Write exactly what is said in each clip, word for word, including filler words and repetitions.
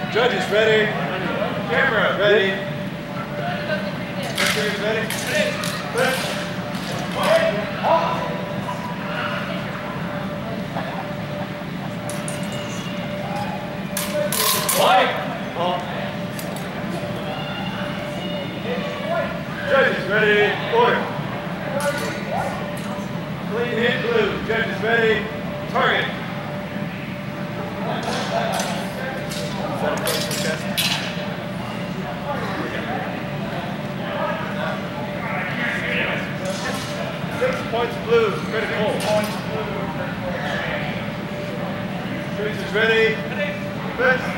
Judges ready. Camera ready. Referees ready. Ready. White. Ball. Judges ready. Order. Clean hit blue. Judges ready. Target. Six points blue, critical. Judges ready. Fence.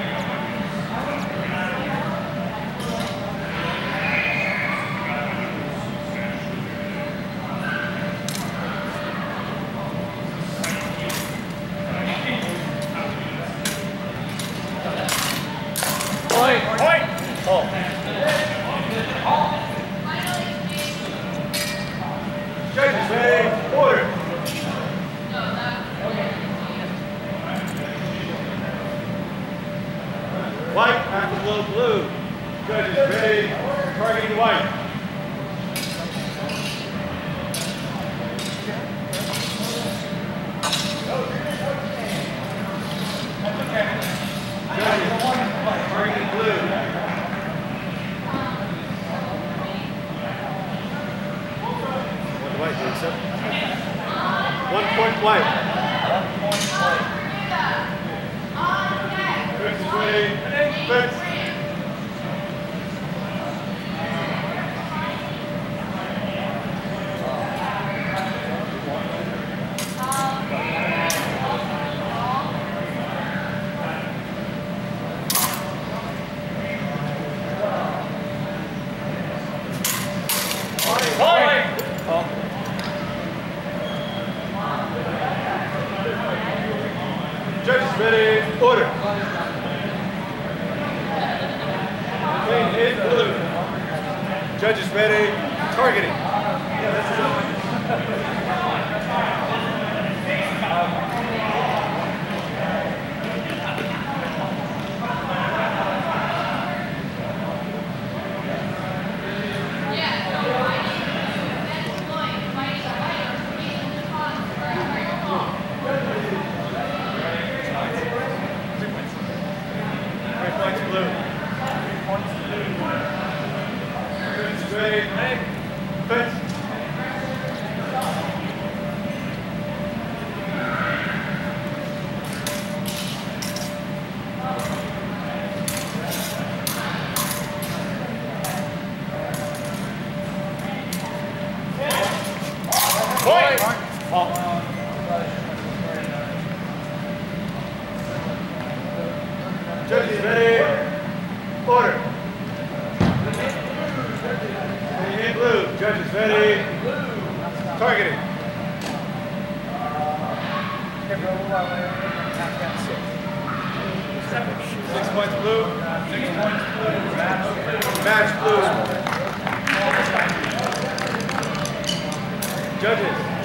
Point. Point. Oh. Judges ready. Order. White after blow blue. Judges ready. Targeting white. Targeting blue. One white, do accept. One point white. One point white. Fence is ready. Fence. Judges ready. Order. Clean hit blue. Judges ready. Targeting. Ready. Fence. Point. Oh. Judges ready. Order. Blue. Judges ready. Targeting. Six points blue. Six points blue. Match blue. Judges.